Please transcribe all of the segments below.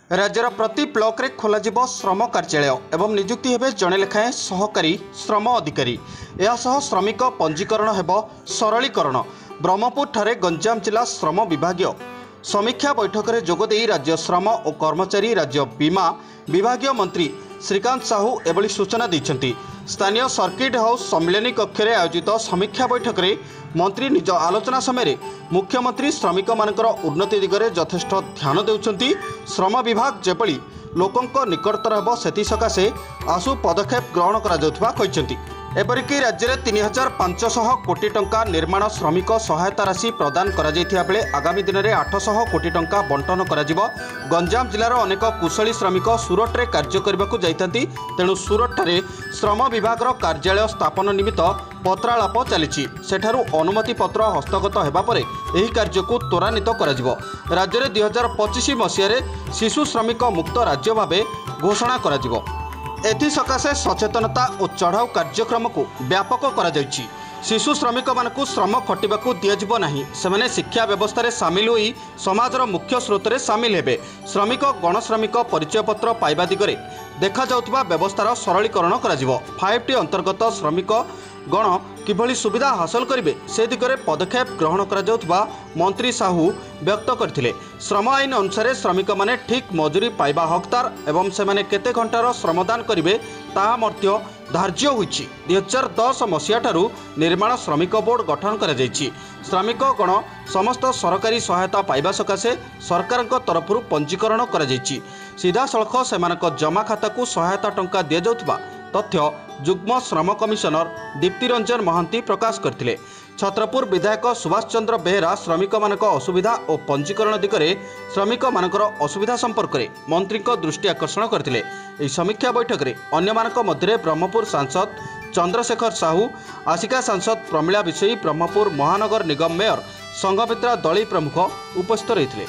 राज्यर प्रति ब्लॉक रे खोलाजिब श्रम कार्यालय एवं नियुक्ति हेबे जणे लेखाएं सहकारी श्रम अधिकारी। यासह श्रमिक पंजीकरण हेब सरलीकरण। ब्रह्मपुर ठारे गंजाम जिला श्रम विभागीय समीक्षा बैठक में जोगदे राज्य श्रम और कर्मचारी राज्य बीमा विभागीय मंत्री श्रीकांत साहू एभली सूचना दैछन्ति। स्थानीय सर्किट हाउस सम्मिलनी कक्ष में आयोजित समीक्षा बैठक में मंत्री निज आलोचना समय मुख्यमंत्री श्रमिक मानकर उन्नति दिगरे यथेष्ट ध्यान देउछन्ति। श्रम विभाग जेभली लोकंक निकटतर हेब सेति सकाशे आसु पदक्षेप ग्रहण करा जाउथबा कहिसन्ति। एपरिक राज्य में 3500 कोटी टंका निर्माण श्रमिक सहायता राशि प्रदान करा जाइथिया बेले आगामी दिन में 800 कोटी टंका बंटन करा जिवो। गंजाम जिलार अनेक कुशली श्रमिक सूरत रे कार्य करबाकू जाइथांती, तेणु सूरत ठारे श्रम विभाग कार्यालय स्थापन निमित्त पत्रालाप चली सेठारु अनुमति पत्र हस्तगत हेबा परे एही कार्य को त्वरान्वित करा जिवो। राज्य में 2025 मसीह शिशु श्रमिक मुक्त राज्य भावे घोषणा करा जिवो। एथि सकाशे सचेतनता और चढ़ाऊ कार्यक्रम को व्यापक करा जायछि। शिशु श्रमिक मानकु श्रम खटिबाकू दियाजिबो नाही, सेमाने शिक्षा व्यवस्था रे शामिल होई समाजर मुख्य स्रोत रे शामिल हेबे। श्रमिक गण श्रमिक परिचय पत्र पाइबा दिगरे देखा जाउतबा व्यवस्थार सरलीकरण करा जिवो। 5T अंतर्गत श्रमिक गण किभली सुविधा हासिल करेंगे से दिगरे पदक्षेप ग्रहण करा जाउतबा मंत्री साहू व्यक्त करथिले। श्रम आईन अनुसार श्रमिक माने ठीक मजूरी पाइबा हकदार एवं सेमाने केते घंटार श्रमदान करेंगे ताहा मध्य धार्य होइछि। 2010 मसीहा ठारू निर्माण श्रमिक बोर्ड गठन करा जाइछि। श्रमिक गण समस्त सरकारी सहायता पाइबा सकाशे सरकारक तरफरु पंजीकरण करा जाइछि। सीधा सड़क सेमानक जमा खाता को सहायता टंका दिया जाउतबा तथ्य जुग्म श्रम कमिशनर दीप्ति रंजन महांती प्रकाश करथिले। छत्रपुर विधायक सुभाष चंद्र बेहेरा श्रमिक मानक असुविधा और पंजीकरण दिगरे श्रमिक मानकर असुविधा संपर्क में मंत्री दृष्टि आकर्षण करथिले। एही समीक्षा बैठक में अन्य मानक मध्य ब्रह्मपुर सांसद चंद्रशेखर साहू, आसिका सांसद प्रमिला विषयी, ब्रह्मपुर महानगर निगम मेयर संघमित्रा दली प्रमुख उपस्थित रहिथिले।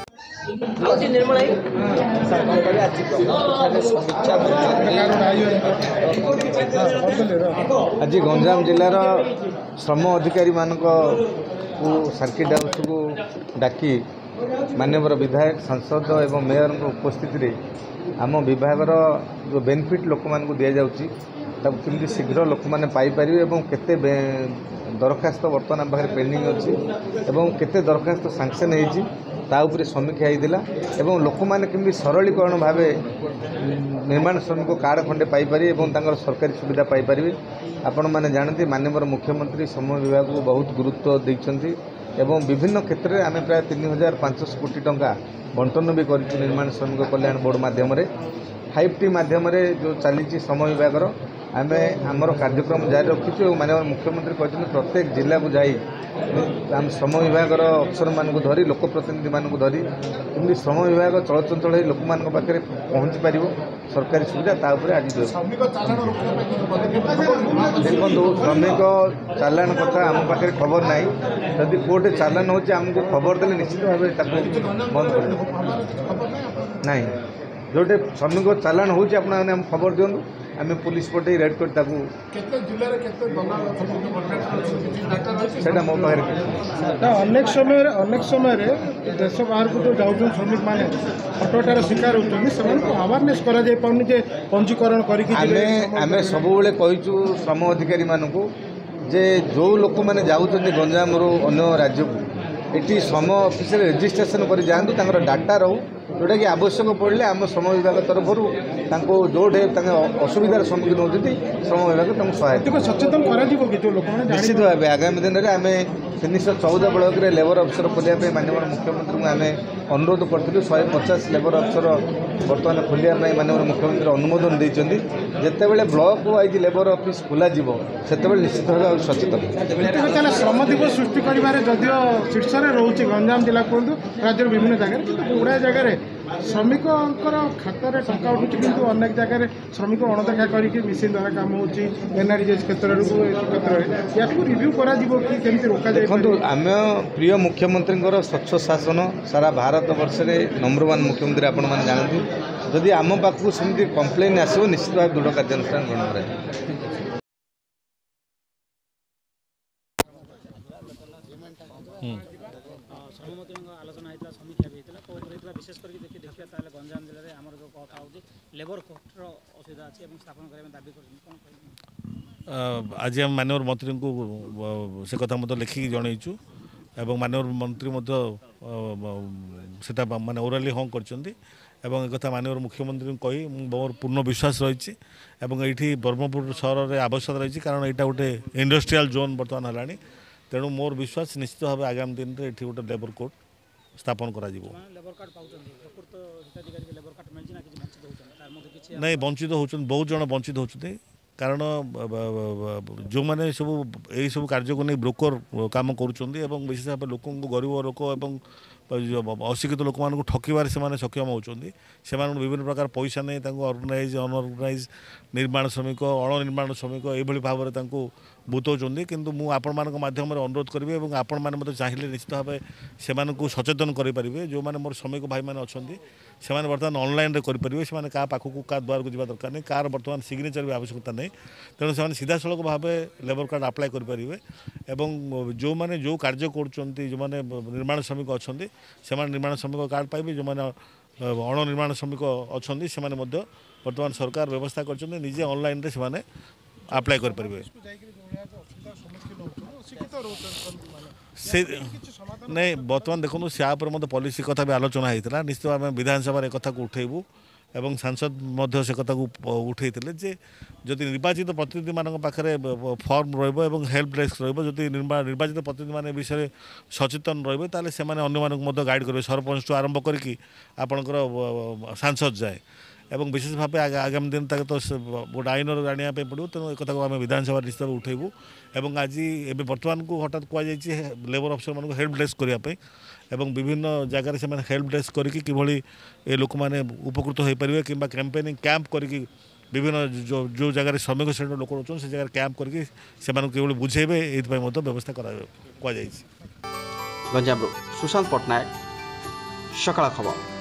आज गंजाम जिलार श्रम अधिकारी मानक को सर्किट हाउस को डाकी माननीय विधायक सांसद एवं मेयर उपस्थित रे आम विभागर जो बेनिफिट लोक मान दि जाऊँगी केमती शीघ्र लोक मैंने पाइपर और केते दरखास्त बर्तमान आम पाखे पेंडिंग अच्छी एवं केते दरखास्त सांक्शन होती ता उपरे समीक्षा होता एवं लोक मैंने केमती सरलीकरण भाव निर्माण श्रमिक कार्ड खंडे पाइपर और सरकारी सुविधा पाइपर। आपण मैंने जानते माननीय मुख्यमंत्री श्रम विभाग को बहुत गुरुत्व देइछन्ति एवं विभिन्न क्षेत्र में आम प्राय 3500 कोटी टंका बंटन भी कर निर्माण श्रमिक कल्याण बोर्ड माध्यम 5T माध्यम जो चली श्रम विभाग आम आमर कार्यक्रम जारी रखीचु और माननीय मुख्यमंत्री कहते प्रत्येक जिला को जाई आम श्रम विभाग अफसर मान धरी लोकप्रतिनिधि मान धरी कमी श्रम विभाग चलचंचल लोक मान पाखे पहुँची पार सरकारी सुविधा तापर आज देखो श्रमिक चालाण कथा आम पाखे खबर ना जदि कोर्टे चालाण हो खबर देने निश्चित भाव बंद कर ना जोटे श्रमिक चालाण हो खबर दिखाँ आम पुलिस पटे रेड कर मो अनेक समय देश बाहर को जो जाऊँ श्रमिक मैंने हटटार शिकार होती अवेयरनेस कर पंजीकरण करें सब कहीचु श्रम अधिकारी मानक जे जो लोक मैंने जाऊँच गंजाम अन्य राज्य को ये श्रम ऑफिस रजिस्ट्रेशन कर जातु डाटा रो जोटा कि आवश्यक पड़े आम श्रम विभाग तरफ जोटे असुविधार सम्मुखीन होती श्रम विभाग सहायता सचेतन निश्चित भाव आगामी दिन में आम 314 ब्लॉक रे लेबर अफसर खोलिया माननीय मुख्यमंत्री को आम अनुरोध करूँ 150 लेबर अफसर बर्तमान खोलिया माननीय मुख्यमंत्री अनुमोदन देते जितेबाला ब्लॉक वाइज लेबर ऑफिस खोल से निश्चित भाव सचेतन श्रम दिवस सृष्टि करियो शीर्ष में रोचे गंजाम जिला कहूँ राज्य विभिन्न जगह गुड़ाए जगह श्रमिक खातार टंका उठुच किंतु अनेक जगह श्रमिक अणदेखा करके मिसिन द्वारा काम हो एनआरजीएस क्षेत्र या रिव्यू करें रोका देखो आम प्रिय मुख्यमंत्री स्वच्छ शासन सारा भारत वर्ष में नंबर 1 मुख्यमंत्री आपण मैंने जानते जदि आम पाखक सेमती कंप्लेन आसो निश्चित भाव दृढ़ कार्यानुष्ठान ग्रहण आलोचना समीक्षा भी विशेष करके देखिए ताले गंजाम जिले में आमर जो कथा होची लेबर कोर्टर असुविधा अछि एवं स्थापन करे दाबी करछन कोन कहै आज हम माननीय मंत्री को से कथा मत लिखिक जनइचु एवं माननीय मंत्री सेटा माने ओराली हाँ करछन्ती एवं एक कथा माननीय मुख्यमंत्री कही मोर पूर्ण विश्वास रही एवं ये ब्रह्मपुर सहर में आवश्यक रही कारण यहाँ गोटे इंडस्ट्रियल जोन बर्तमान है तेणु मोर विश्वास निश्चित भाव आगामी दिन में ये गोटे लेबर कोर्ट स्थापन करा लेबर कार्ड पाउछन प्रकृत हिताधिकारी के लेबर कार्ड मिलछि ना कि वंचित होछन तार मध्ये किछि नहीं वंचित होचन बहुत जन वंचित होचते कारण जो मैंने सब यही सब कार्य को नहीं ब्रोकर काम करुँच विशेष भाव लोक गरीब लोक एवं अशिक्षित लोक मान ठकबार से सक्षम होती से विभिन्न प्रकार पैसा नहीं अर्गानाइज अनअर्गानाइज निर्माण श्रमिक अणनिर्माण श्रमिक ये भाव में बुतौं किंतु मु आपण मान माध्यम अनुरोध करी और आपण मैंने मतलब चाहिए निश्चित भाव से सचेतन करेंगे जो मैंने मोर श्रमिक भाई मैंने अच्छा से बर्तमान ऑनलाइन करेंगे से क्या पाखक क्या द्वार को जावा दरकार नहीं कार बर्तमान सिग्नेचर भी आवश्यकता नहीं तेणु से सीधा सड़क भाव लेबर कार्ड अप्लाई करेंगे और जो मैंने जो कार्य कर जो मैंने निर्माण श्रमिक अच्छा से निर्माण श्रमिक कार्ड पाइबे जो मैंने अण निर्माण श्रमिक अच्छा से बर्तमान सरकार व्यवस्था करजे ऑनलाइन से अप्लाई करेंगे से नहीं बर्तमान देखो से मत पॉलिसी कथा भी आलोचना होता निश्चित भाव विधानसभा कथा को उठेबू एवं सांसद मध्य से कथा को उठे जे जदि निर्वाचित प्रतिनिधि मान पाखे फर्म रही हेल्प डेस्क रही निर्वाचित प्रतिनिधि मान विषय सचेतन रे से गाइड करेंगे सरपंच आरंभ करके आपणकर सांसद जाए एवं विशेष भाव आगामी दिन तक तो गोटे आईन जाना पड़ो तेणु एक को आम विधानसभा निश्चित उठेबू एवं आज एवं बर्तमान को हठात कहुई लेबर अफिसर मान हेल्प डेस्क करने एवं विभिन्न जगार से हेल्प डेस्क करके किभली ए लोक मैंने उपकृत हो पारे कि कैंपेनिंग कैंप करके विभिन्न जो जगह श्रमिक श्रेणी लोक रोच से जगह कैंप करके से बुझेबे ये व्यवस्था कहुई गंजाम सुशांत पट्टनायक सकाळ खबर।